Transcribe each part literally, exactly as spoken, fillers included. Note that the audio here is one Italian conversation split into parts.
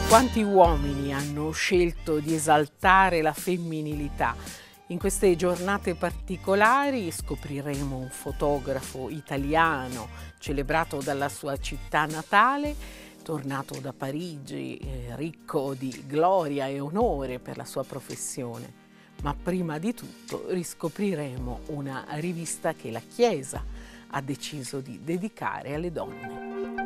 Quanti uomini hanno scelto di esaltare la femminilità? In queste giornate particolari scopriremo un fotografo italiano celebrato dalla sua città natale, tornato da Parigi, eh, ricco di gloria e onore per la sua professione. Ma prima di tutto riscopriremo una rivista che la Chiesa ha deciso di dedicare alle donne.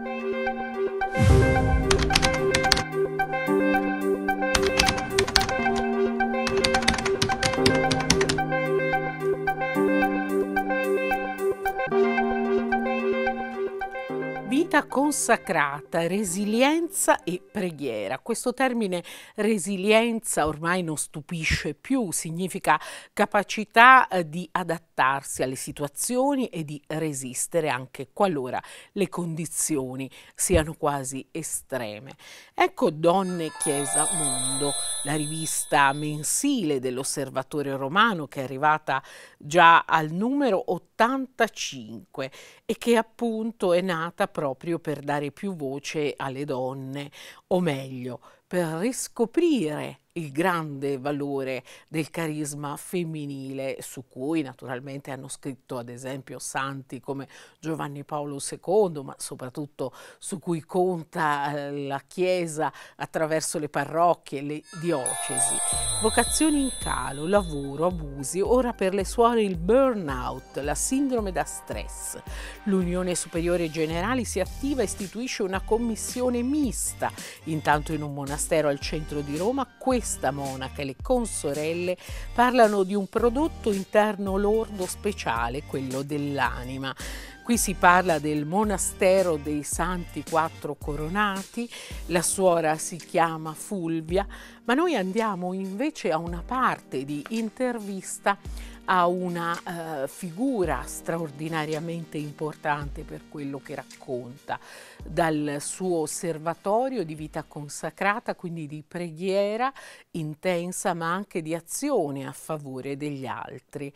Vita consacrata, resilienza e preghiera. Questo termine resilienza ormai non stupisce più, significa capacità di adattarsi alle situazioni e di resistere anche qualora le condizioni siano quasi estreme. Ecco Donne, Chiesa, Mondo, la rivista mensile dell'Osservatore Romano che è arrivata già al numero ottantacinque e che appunto è nata proprio per dare più voce alle donne, o meglio, per riscoprire il grande valore del carisma femminile, su cui naturalmente hanno scritto ad esempio santi come Giovanni Paolo secondo, ma soprattutto su cui conta eh, la Chiesa attraverso le parrocchie, le diocesi. Vocazioni in calo, lavoro, abusi, ora per le suore il burnout, la sindrome da stress. L'Unione Superiore Generali si attiva e istituisce una commissione mista. Intanto in un monastero al centro di Roma, questa monaca e le consorelle parlano di un prodotto interno lordo speciale, quello dell'anima. Qui si parla del monastero dei Santi Quattro Coronati, la suora si chiama Fulvia, ma noi andiamo invece a una parte di intervista a una uh, figura straordinariamente importante per quello che racconta, dal suo osservatorio di vita consacrata, quindi di preghiera intensa ma anche di azione a favore degli altri.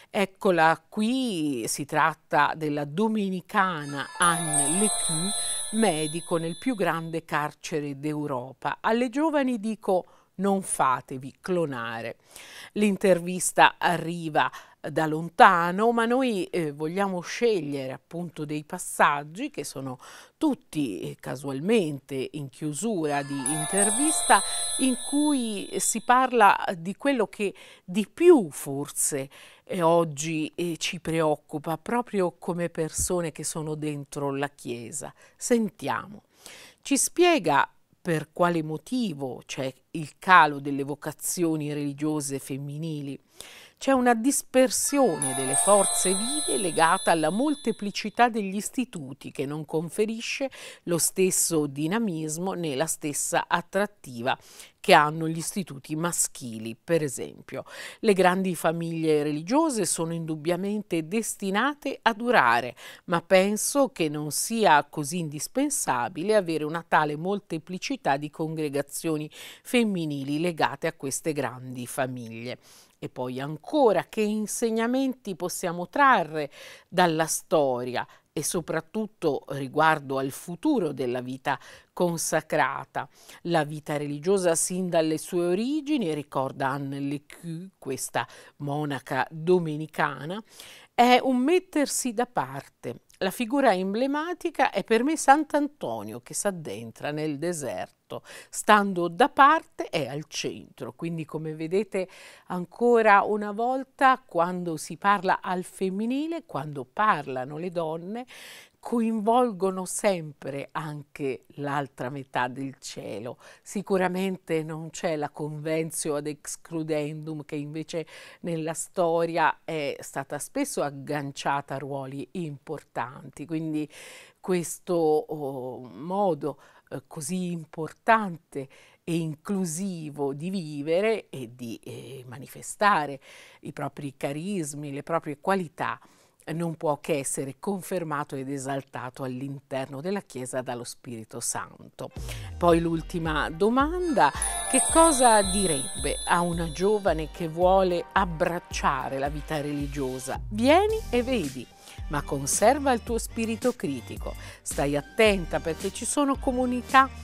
Eccola qui, si tratta della domenicana Anne Lecu, medico nel più grande carcere d'Europa. Alle giovani dico: non fatevi clonare. L'intervista arriva da lontano, ma noi eh, vogliamo scegliere appunto dei passaggi che sono tutti eh, casualmente in chiusura di intervista, in cui si parla di quello che di più forse eh, oggi eh, ci preoccupa proprio come persone che sono dentro la Chiesa. Sentiamo. Ci spiega per quale motivo c'è il calo delle vocazioni religiose femminili. C'è una dispersione delle forze vive legata alla molteplicità degli istituti che non conferisce lo stesso dinamismo né la stessa attrattiva che hanno gli istituti maschili. Per esempio, le grandi famiglie religiose sono indubbiamente destinate a durare, ma penso che non sia così indispensabile avere una tale molteplicità di congregazioni femminili legate a queste grandi famiglie. E poi ancora, che insegnamenti possiamo trarre dalla storia e soprattutto riguardo al futuro della vita consacrata. La vita religiosa sin dalle sue origini, ricorda Anne Lecu, questa monaca domenicana, è un mettersi da parte. La figura emblematica è per me Sant'Antonio che s'addentra nel deserto, stando da parte è al centro. Quindi, come vedete, ancora una volta, quando si parla al femminile, quando parlano le donne, coinvolgono sempre anche l'altra metà del cielo. Sicuramente non c'è la conventio ad excludendum che invece nella storia è stata spesso agganciata a ruoli importanti. Quindi questo oh, modo eh, così importante e inclusivo di vivere e di eh, manifestare i propri carismi, le proprie qualità, non può che essere confermato ed esaltato all'interno della Chiesa dallo Spirito Santo. Poi l'ultima domanda: che cosa direbbe a una giovane che vuole abbracciare la vita religiosa? Vieni e vedi, ma conserva il tuo spirito critico, stai attenta perché ci sono comunità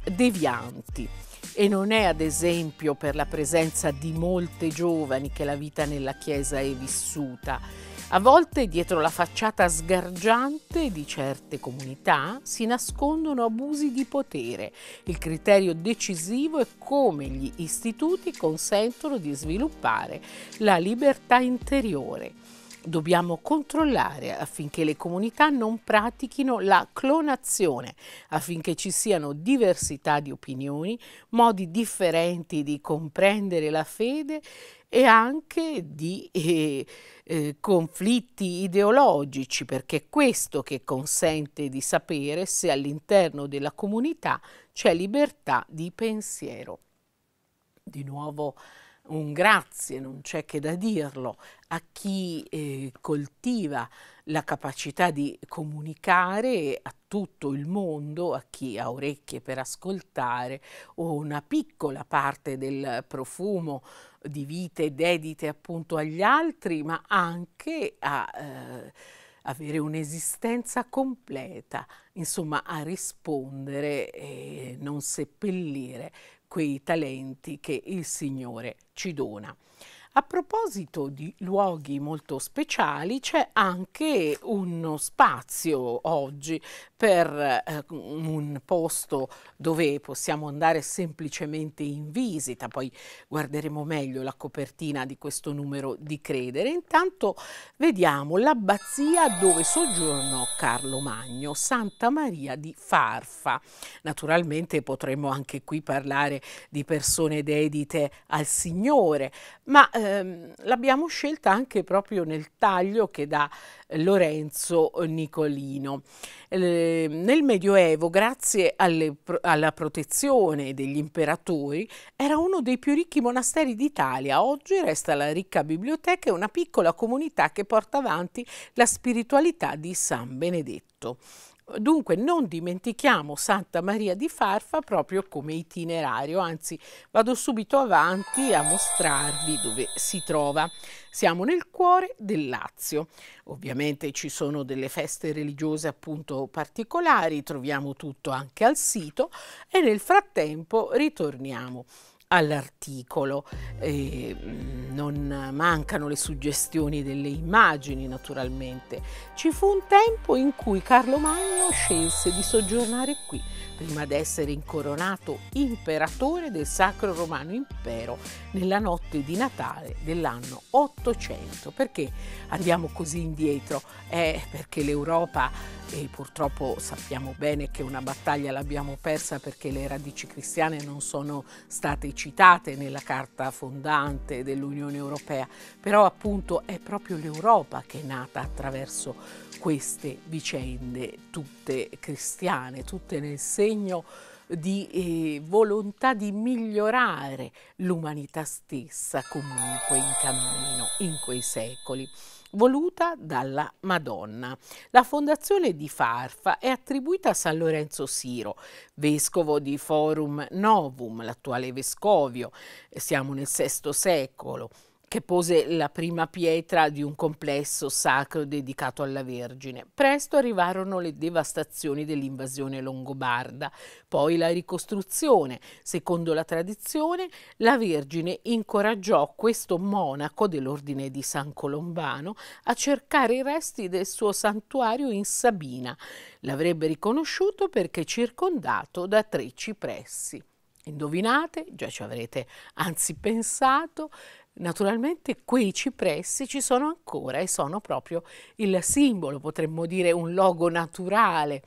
devianti. E non è ad esempio per la presenza di molte giovani che la vita nella Chiesa è vissuta. A volte dietro la facciata sgargiante di certe comunità si nascondono abusi di potere. Il criterio decisivo è come gli istituti consentono di sviluppare la libertà interiore. Dobbiamo controllare affinché le comunità non pratichino la clonazione, affinché ci siano diversità di opinioni, modi differenti di comprendere la fede e anche di eh, eh, conflitti ideologici, perché è questo che consente di sapere se all'interno della comunità c'è libertà di pensiero. Di nuovo un grazie, non c'è che da dirlo, a chi eh, coltiva la capacità di comunicare a tutto il mondo, a chi ha orecchie per ascoltare o una piccola parte del profumo di vite dedite appunto agli altri, ma anche a eh, avere un'esistenza completa, insomma a rispondere e non seppellire quei talenti che il Signore ci dona. A proposito di luoghi molto speciali, c'è anche uno spazio oggi per eh, un posto dove possiamo andare semplicemente in visita, poi guarderemo meglio la copertina di questo numero di Credere. Intanto vediamo l'abbazia dove soggiornò Carlo Magno, Santa Maria di Farfa. Naturalmente potremmo anche qui parlare di persone dedite al Signore, ma ehm, l'abbiamo scelta anche proprio nel taglio che dà Lorenzo Nicolino. Eh, nel Medioevo, grazie alle, alla protezione degli imperatori, era uno dei più ricchi monasteri d'Italia. Oggi resta la ricca biblioteca e una piccola comunità che porta avanti la spiritualità di San Benedetto. Dunque non dimentichiamo Santa Maria di Farfa proprio come itinerario, anzi vado subito avanti a mostrarvi dove si trova. Siamo nel cuore del Lazio. Ovviamente ci sono delle feste religiose appunto particolari, troviamo tutto anche al sito e nel frattempo ritorniamo all'articolo. Eh, non mancano le suggestioni delle immagini, naturalmente. Ci fu un tempo in cui Carlo Magno scelse di soggiornare qui, prima d'essere incoronato imperatore del Sacro Romano Impero nella notte di Natale dell'anno ottocento. Perché andiamo così indietro? È perché l'Europa, e purtroppo sappiamo bene che una battaglia l'abbiamo persa perché le radici cristiane non sono state citate nella carta fondante dell'Unione Europea, però appunto è proprio l'Europa che è nata attraverso queste vicende tutte cristiane, tutte nel segno di eh, volontà di migliorare l'umanità stessa comunque in cammino in quei secoli, voluta dalla Madonna. La fondazione di Farfa è attribuita a San Lorenzo Siro, vescovo di Forum Novum, l'attuale vescovio, siamo nel sesto secolo, che pose la prima pietra di un complesso sacro dedicato alla Vergine. Presto arrivarono le devastazioni dell'invasione longobarda, poi la ricostruzione. Secondo la tradizione, la Vergine incoraggiò questo monaco dell'ordine di San Colombano a cercare i resti del suo santuario in Sabina. L'avrebbe riconosciuto perché circondato da tre cipressi. Indovinate? Già ci avrete anzi pensato. Naturalmente quei cipressi ci sono ancora e sono proprio il simbolo, potremmo dire un logo naturale,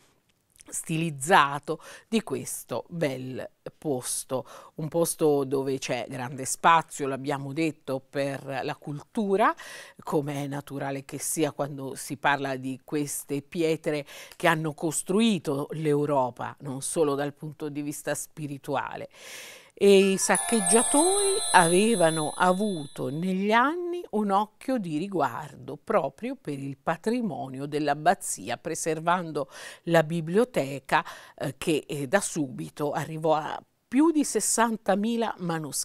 stilizzato di questo bel posto, un posto dove c'è grande spazio, l'abbiamo detto, per la cultura, come è naturale che sia quando si parla di queste pietre che hanno costruito l'Europa, non solo dal punto di vista spirituale. E i saccheggiatori avevano avuto negli anni un occhio di riguardo proprio per il patrimonio dell'abbazia, preservando la biblioteca eh, che eh, da subito arrivò a più di sessantamila manoscritti.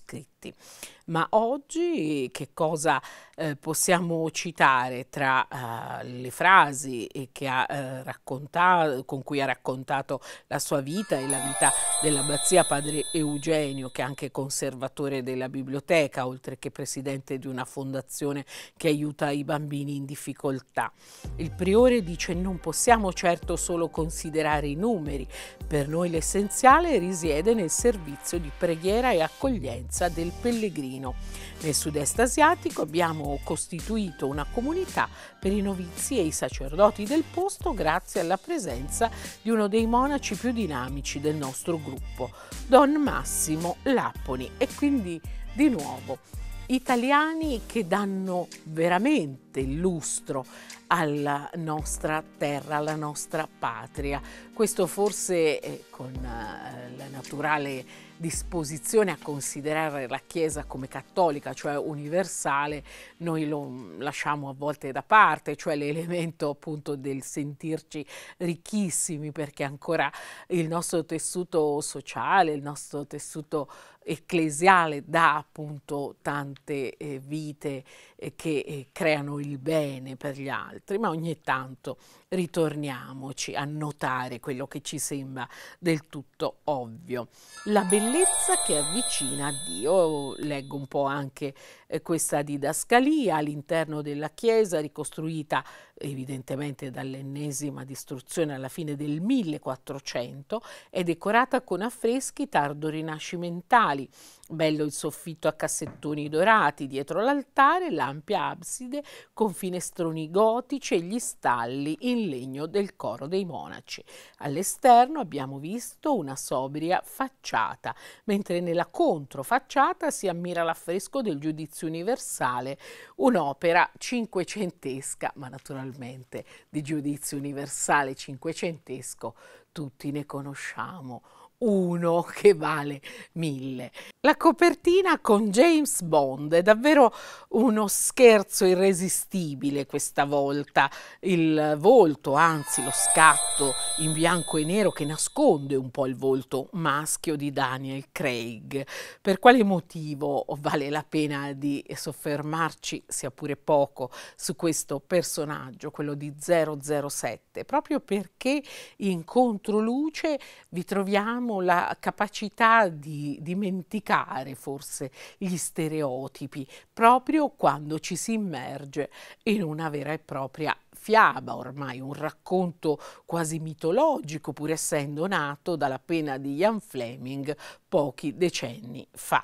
avanti. Ma oggi che cosa eh, possiamo citare tra uh, le frasi che ha, eh, raccontato, con cui ha raccontato la sua vita e la vita dell'abbazia Padre Eugenio, che è anche conservatore della biblioteca, oltre che presidente di una fondazione che aiuta i bambini in difficoltà. Il priore dice: non possiamo certo solo considerare i numeri, per noi l'essenziale risiede nel servizio di preghiera e accoglienza del pellegrino. Nel sud-est asiatico abbiamo costituito una comunità per i novizi e i sacerdoti del posto grazie alla presenza di uno dei monaci più dinamici del nostro gruppo, Don Massimo Lapponi. E quindi di nuovo italiani che danno veramente il lustro alla nostra terra, alla nostra patria. Questo forse eh, con eh, la naturale disposizione a considerare la Chiesa come cattolica, cioè universale, noi lo lasciamo a volte da parte, cioè l'elemento appunto del sentirci ricchissimi, perché ancora il nostro tessuto sociale, il nostro tessuto ecclesiale dà appunto tante eh, vite eh, che eh, creano il bene per gli altri, ma ogni tanto ritorniamoci a notare quello che ci sembra del tutto ovvio. La bellezza che avvicina a Dio. Leggo un po' anche eh, questa didascalia all'interno della Chiesa, ricostruita evidentemente dall'ennesima distruzione alla fine del millequattrocento, è decorata con affreschi tardo-rinascimentali. Bello il soffitto a cassettoni dorati dietro l'altare, l'ampia abside con finestroni gotici e gli stalli in legno del coro dei monaci. All'esterno abbiamo visto una sobria facciata, mentre nella controfacciata si ammira l'affresco del Giudizio Universale, un'opera cinquecentesca, ma naturalmente di giudizio universale cinquecentesco tutti ne conosciamo uno che vale mille. La copertina con James Bond è davvero uno scherzo irresistibile questa volta. Il volto, anzi lo scatto in bianco e nero che nasconde un po' il volto maschio di Daniel Craig. Per quale motivo vale la pena di soffermarci, sia pure poco, su questo personaggio, quello di zero zero sette? Proprio perché in controluce vi troviamo la capacità di dimenticare forse gli stereotipi, proprio quando ci si immerge in una vera e propria fiaba, ormai un racconto quasi mitologico, pur essendo nato dalla penna di Ian Fleming pochi decenni fa.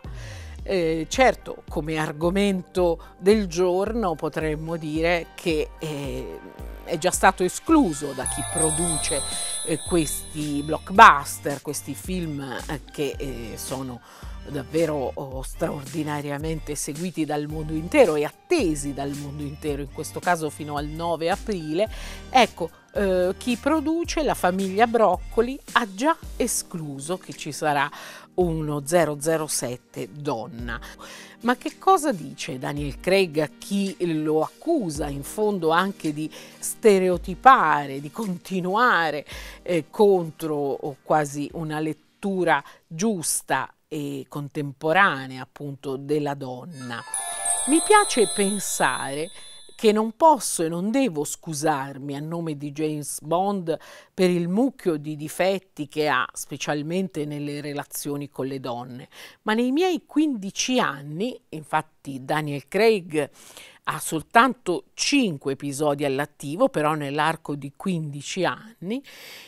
Eh, certo, come argomento del giorno potremmo dire che eh, è già stato escluso da chi produce eh, questi blockbuster, questi film eh, che eh, sono davvero oh, straordinariamente seguiti dal mondo intero e attesi dal mondo intero, in questo caso fino al nove aprile. Ecco, eh, chi produce, la famiglia Broccoli, ha già escluso che ci sarà uno zero zero sette donna. Ma che cosa dice Daniel Craig a chi lo accusa in fondo anche di stereotipare, di continuare eh, contro quasi una lettura giusta e contemporanea appunto della donna? Mi piace pensare che non posso e non devo scusarmi a nome di James Bond per il mucchio di difetti che ha, specialmente nelle relazioni con le donne, ma nei miei quindici anni, infatti Daniel Craig ha soltanto cinque episodi all'attivo, però nell'arco di quindici anni,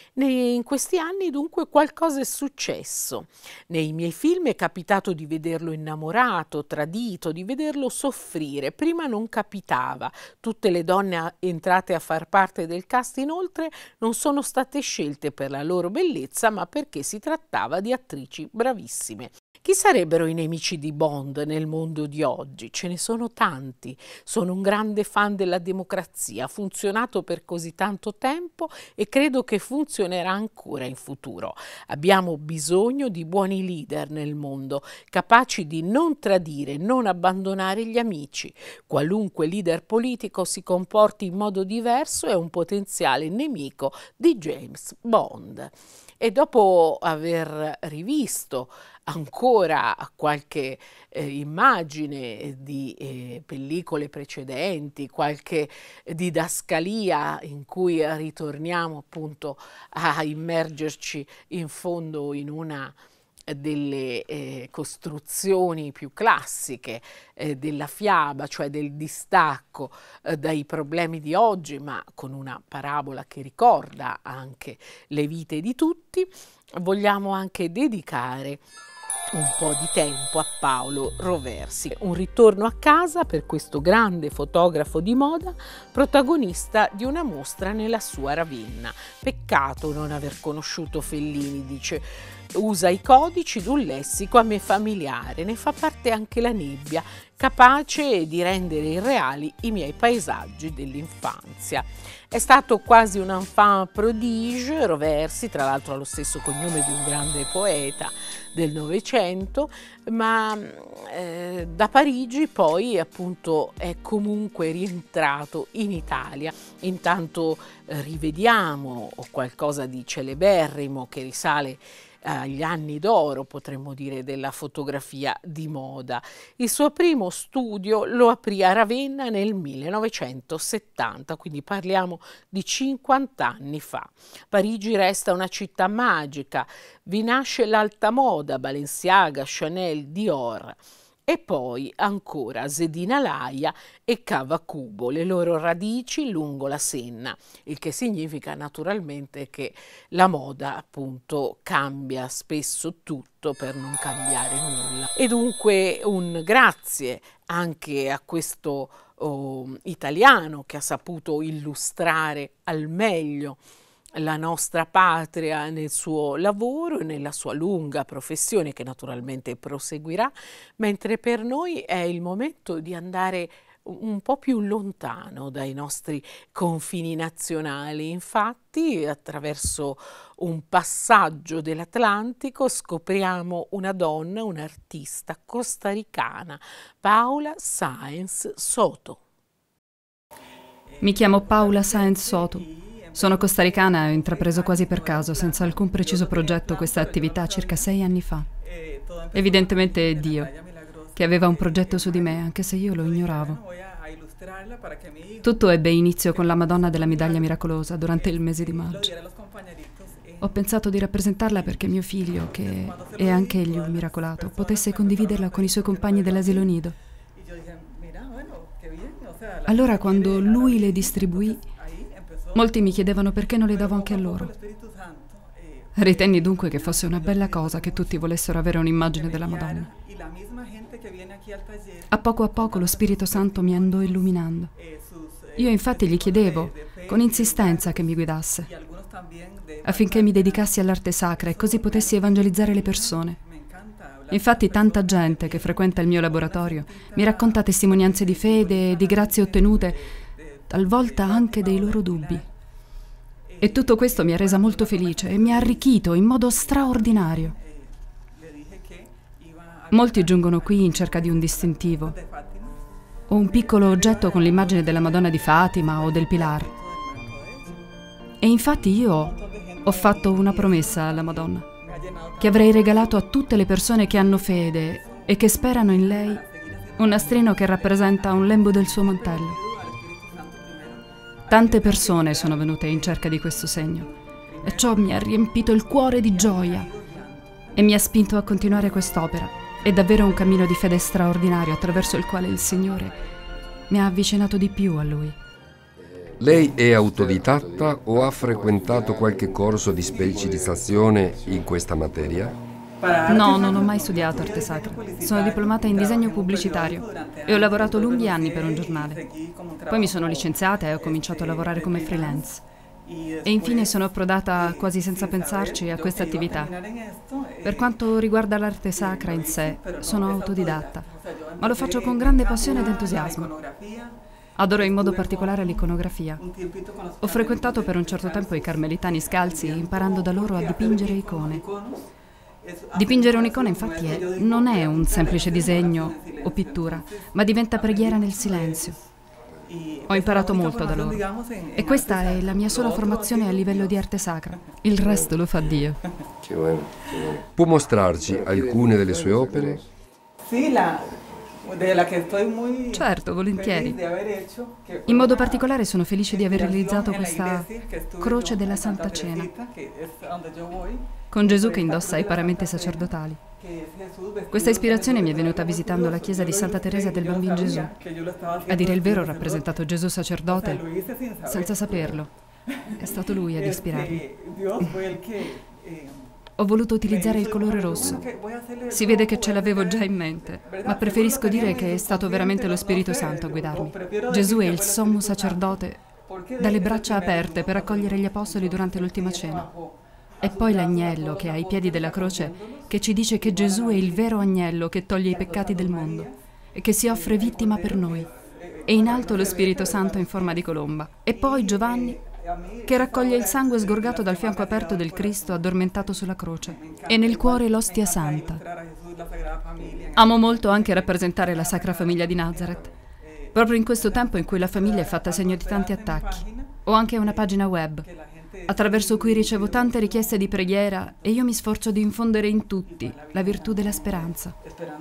in questi anni dunque qualcosa è successo. Nei miei film è capitato di vederlo innamorato, tradito, di vederlo soffrire. Prima non capitava. Tutte le donne entrate a far parte del cast inoltre non sono state scelte per la loro bellezza, ma perché si trattava di attrici bravissime. Chi sarebbero i nemici di Bond nel mondo di oggi? Ce ne sono tanti. Sono un grande fan della democrazia, ha funzionato per così tanto tempo e credo che funzionerà ancora in futuro. Abbiamo bisogno di buoni leader nel mondo, capaci di non tradire, non abbandonare gli amici. Qualunque leader politico si comporti in modo diverso è un potenziale nemico di James Bond. E dopo aver rivisto ancora qualche eh, immagine di eh, pellicole precedenti, qualche didascalia in cui ritorniamo appunto a immergerci in fondo in una delle eh, costruzioni più classiche eh, della fiaba, cioè del distacco eh, dai problemi di oggi, ma con una parabola che ricorda anche le vite di tutti, vogliamo anche dedicare un po' di tempo a Paolo Roversi. Un ritorno a casa per questo grande fotografo di moda, protagonista di una mostra nella sua Ravenna. Peccato non aver conosciuto Fellini, dice. Usa i codici d'un lessico a me familiare, ne fa parte anche la nebbia, capace di rendere irreali i miei paesaggi dell'infanzia. È stato quasi un enfant prodige, Roversi, tra l'altro ha lo stesso cognome di un grande poeta del Novecento, ma eh, da Parigi poi appunto è comunque rientrato in Italia. Intanto eh, rivediamo qualcosa di celeberrimo che risale agli anni d'oro, potremmo dire, della fotografia di moda. Il suo primo studio lo aprì a Ravenna nel millenovecentosettanta, quindi parliamo di cinquanta anni fa. Parigi resta una città magica, vi nasce l'alta moda, Balenciaga, Chanel, Dior. E poi ancora Zedina Laia e Cavacubo, le loro radici lungo la Senna, il che significa naturalmente che la moda appunto cambia spesso tutto per non cambiare nulla. E dunque un grazie anche a questo oh, italiano che ha saputo illustrare al meglio la nostra patria nel suo lavoro e nella sua lunga professione, che naturalmente proseguirà, mentre per noi è il momento di andare un po' più lontano dai nostri confini nazionali. Infatti, attraverso un passaggio dell'Atlantico scopriamo una donna, un'artista costaricana, Paula Sáenz Soto. Mi chiamo Paula Sáenz Soto. Sono costaricana e ho intrapreso quasi per caso, senza alcun preciso progetto, questa attività circa sei anni fa. Evidentemente è Dio, che aveva un progetto su di me, anche se io lo ignoravo. Tutto ebbe inizio con la Madonna della Medaglia Miracolosa durante il mese di maggio. Ho pensato di rappresentarla perché mio figlio, che è anche egli un miracolato, potesse condividerla con i suoi compagni dell'asilo nido. Allora, quando lui le distribuì, molti mi chiedevano perché non le davo anche a loro. Ritenni dunque che fosse una bella cosa che tutti volessero avere un'immagine della Madonna. A poco a poco lo Spirito Santo mi andò illuminando. Io infatti gli chiedevo con insistenza che mi guidasse, affinché mi dedicassi all'arte sacra e così potessi evangelizzare le persone. Infatti tanta gente che frequenta il mio laboratorio mi racconta testimonianze di fede e di grazie ottenute, talvolta anche dei loro dubbi. E tutto questo mi ha resa molto felice e mi ha arricchito in modo straordinario. Molti giungono qui in cerca di un distintivo, o un piccolo oggetto con l'immagine della Madonna di Fatima o del Pilar. E infatti io ho fatto una promessa alla Madonna, che avrei regalato a tutte le persone che hanno fede e che sperano in lei un nastrino che rappresenta un lembo del suo mantello. Tante persone sono venute in cerca di questo segno e ciò mi ha riempito il cuore di gioia e mi ha spinto a continuare quest'opera. È davvero un cammino di fede straordinario attraverso il quale il Signore mi ha avvicinato di più a Lui. Lei è autodidatta o ha frequentato qualche corso di specializzazione in questa materia? No, non ho mai studiato arte sacra. Sono diplomata in disegno pubblicitario e ho lavorato lunghi anni per un giornale. Poi mi sono licenziata e ho cominciato a lavorare come freelance. E infine sono approdata quasi senza pensarci a questa attività. Per quanto riguarda l'arte sacra in sé, sono autodidatta, ma lo faccio con grande passione ed entusiasmo. Adoro in modo particolare l'iconografia. Ho frequentato per un certo tempo i carmelitani scalzi, imparando da loro a dipingere icone. Dipingere un'icona infatti è, non è un semplice disegno o pittura, ma diventa preghiera nel silenzio. Ho imparato molto da loro e questa è la mia sola formazione a livello di arte sacra. Il resto lo fa Dio. Che buono, che buono. Può mostrarci alcune delle sue opere? Certo, volentieri. In modo particolare sono felice di aver realizzato questa Croce della Santa Cena, con Gesù che indossa i paramenti sacerdotali. Questa ispirazione mi è venuta visitando la chiesa di Santa Teresa del Bambino Gesù. A dire il vero, ho rappresentato Gesù sacerdote senza saperlo. È stato Lui ad ispirarmi. Ho voluto utilizzare il colore rosso. Si vede che ce l'avevo già in mente, ma preferisco dire che è stato veramente lo Spirito Santo a guidarmi. Gesù è il sommo sacerdote dalle braccia aperte per accogliere gli apostoli durante l'ultima cena. E poi l'agnello che è ai piedi della croce che ci dice che Gesù è il vero agnello che toglie i peccati del mondo e che si offre vittima per noi. E in alto lo Spirito Santo in forma di colomba. E poi Giovanni che raccoglie il sangue sgorgato dal fianco aperto del Cristo addormentato sulla croce e nel cuore l'ostia santa. Amo molto anche rappresentare la Sacra Famiglia di Nazareth, proprio in questo tempo in cui la famiglia è fatta segno di tanti attacchi. Ho anche una pagina web attraverso cui ricevo tante richieste di preghiera e io mi sforzo di infondere in tutti la virtù della speranza.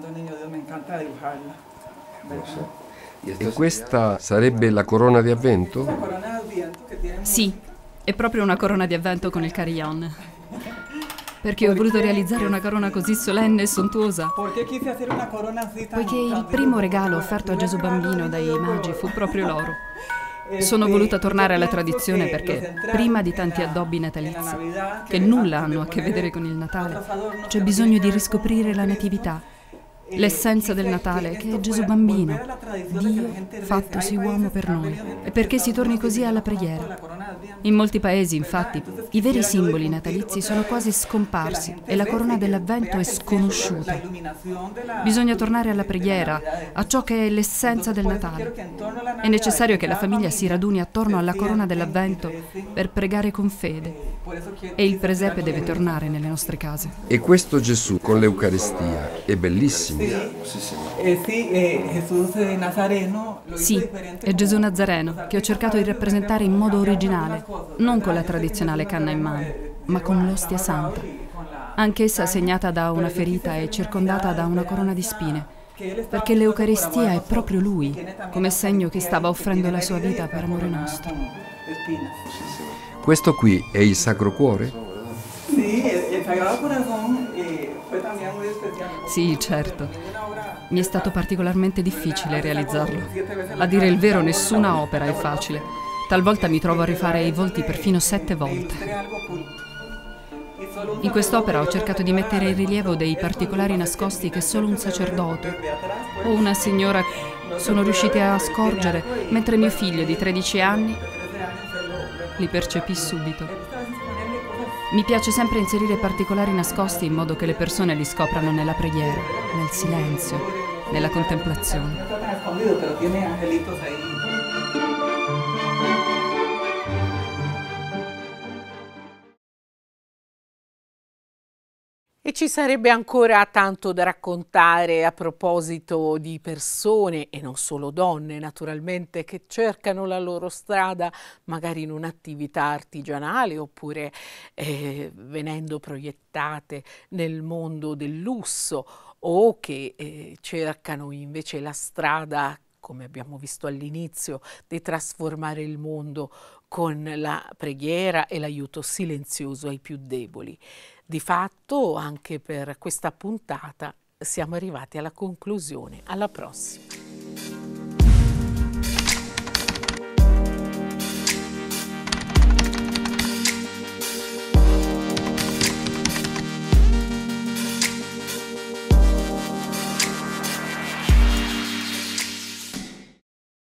E questa sarebbe la corona di avvento? Sì, è proprio una corona di avvento con il carillon. Perché ho voluto realizzare una corona così solenne e sontuosa. Poiché il primo regalo offerto a Gesù bambino dai magi fu proprio l'oro. Sono voluta tornare alla tradizione perché, prima di tanti addobbi natalizi, che nulla hanno a che vedere con il Natale, c'è bisogno di riscoprire la natività, l'essenza del Natale, che è Gesù bambino, Dio fattosi uomo per noi, e perché si torni così alla preghiera. In molti paesi, infatti, i veri simboli natalizi sono quasi scomparsi e la corona dell'Avvento è sconosciuta. Bisogna tornare alla preghiera, a ciò che è l'essenza del Natale. È necessario che la famiglia si raduni attorno alla corona dell'Avvento per pregare con fede. E il presepe deve tornare nelle nostre case. E questo Gesù con l'Eucaristia è bellissimo. Sì, è Gesù Nazareno, che ho cercato di rappresentare in modo originale, non con la tradizionale canna in mano, ma con l'ostia santa, anch'essa segnata da una ferita e circondata da una corona di spine, perché l'Eucaristia è proprio Lui, come segno che stava offrendo la sua vita per amore nostro. Questo qui è il Sacro Cuore? Sì, certo. Mi è stato particolarmente difficile realizzarlo. A dire il vero, nessuna opera è facile. Talvolta mi trovo a rifare i volti perfino sette volte. In quest'opera ho cercato di mettere in rilievo dei particolari nascosti che solo un sacerdote o una signora sono riusciti a scorgere, mentre mio figlio di tredici anni li percepì subito. Mi piace sempre inserire particolari nascosti in modo che le persone li scoprano nella preghiera, nel silenzio, nella contemplazione. E ci sarebbe ancora tanto da raccontare a proposito di persone, e non solo donne naturalmente, che cercano la loro strada magari in un'attività artigianale oppure eh, venendo proiettate nel mondo del lusso, o che eh, cercano invece la strada, come abbiamo visto all'inizio, di trasformare il mondo con la preghiera e l'aiuto silenzioso ai più deboli. Di fatto, anche per questa puntata siamo arrivati alla conclusione. Alla prossima!